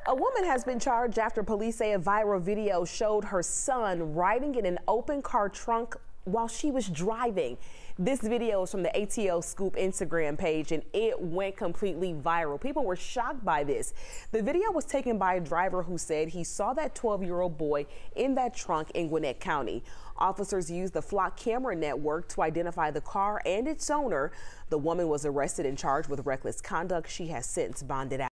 A woman has been charged after police say a viral video showed her son riding in an open car trunk while she was driving. This video is from the ATL Scoop Instagram page and it went completely viral. People were shocked by this. The video was taken by a driver who said he saw that 12-year-old boy in that trunk in Gwinnett County. Officers used the Flock camera network to identify the car and its owner. The woman was arrested and charged with reckless conduct. She has since bonded out.